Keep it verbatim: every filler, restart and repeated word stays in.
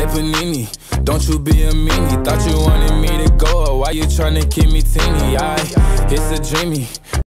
panini. Don't you be a meanie. Thought you wanted me to go, or why you tryna keep me teeny? I, it's a dreamy.